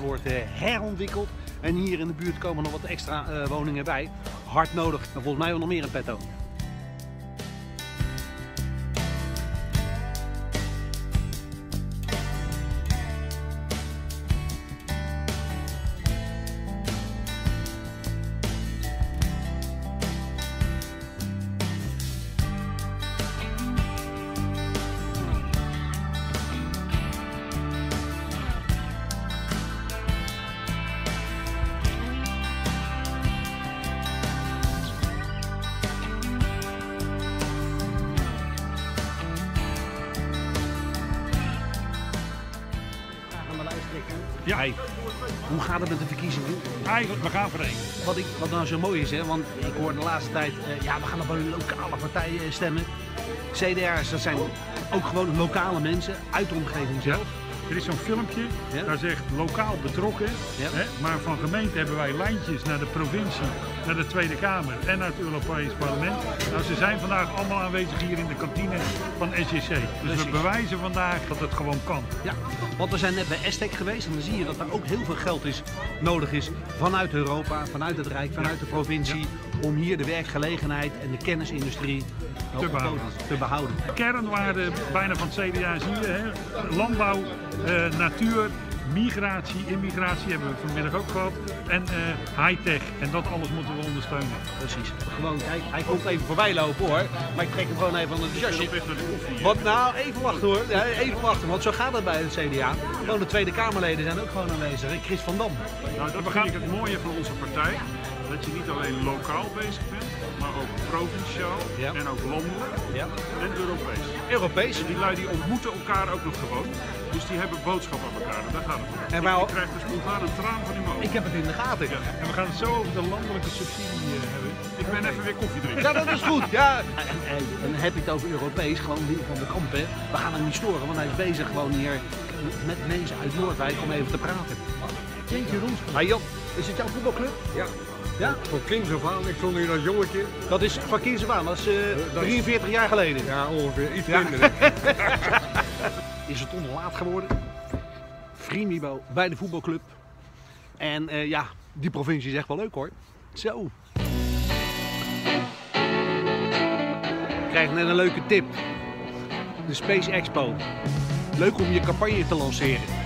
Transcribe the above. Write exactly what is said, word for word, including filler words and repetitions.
wordt uh, herontwikkeld. En hier in de buurt komen nog wat extra uh, woningen bij. Hard nodig. En volgens mij wel nog meer in petto. Ja. Hey, hoe gaat het met de verkiezingen? Eigenlijk, we gaan verenigd. Wat, ik, wat nou zo mooi is, hè, want ik hoor de laatste tijd, uh, ja, we gaan op een lokale partij uh, stemmen. C D R'ers, dat zijn ook gewoon lokale mensen uit de omgeving zelf. Ja. Er is zo'n filmpje, ja. daar zegt lokaal betrokken, ja. hè, maar van gemeente hebben wij lijntjes naar de provincie, naar de Tweede Kamer en naar het Europees Parlement. Nou, ze zijn vandaag allemaal aanwezig hier in de kantine van S J C. Dus Precies. we bewijzen vandaag dat het gewoon kan. Ja, want we zijn net bij Estec geweest en dan zie je dat er ook heel veel geld is, nodig is vanuit Europa, vanuit het Rijk, vanuit de provincie, ja. om hier de werkgelegenheid en de kennisindustrie te behouden. te behouden. Kernwaarden bijna van het C D A zie je, hè? Landbouw, uh, natuur, migratie, immigratie hebben we vanmiddag ook gehad en uh, high-tech en dat alles moeten we ondersteunen. Precies. Gewoon, kijk, hij komt even voorbij lopen hoor, maar ik trek hem gewoon even aan het jasje. koffie. Want nou, even wachten hoor, ja, even wachten, want zo gaat het bij het C D A. Gewoon de Tweede Kamerleden zijn ook gewoon aanwezig, Chris van Dam. Nou, dat vind ik het mooie van onze partij, dat je niet alleen lokaal bezig bent, maar ook provinciaal ja. en ook landelijk ja. en Europees. Europees. En die lui die ontmoeten elkaar ook nog gewoon, dus die hebben boodschap aan elkaar en daar gaat het om. En wij al... Je krijgt er spontaan een traan van die mogen. Ik heb het in de gaten. Ja. En we gaan het zo over de landelijke subsidie uh, hebben. Ik ben even weer koffie drinken. Ja, dat is goed. Ja. En, en, en dan heb ik het over Europees, gewoon Wim van de Kamp. Hè. We gaan hem niet storen, want hij is bezig gewoon hier met mensen uit Noordwijk om even te praten. Jeetje Roens. Hey Jan, is het jouw voetbalclub? Ja. Ja? Van kinds af aan, ik stond hier als jongetje. Dat is van kinds af aan, dat is uh, dat drieënveertig jaar geleden. Ja, ongeveer. Iets Ja. minder. Is het onderlaat geworden? Vriendibo bij de voetbalclub. En uh, ja, die provincie is echt wel leuk hoor. Zo. Ik krijg net een leuke tip. De Space Expo. Leuk om je campagne te lanceren.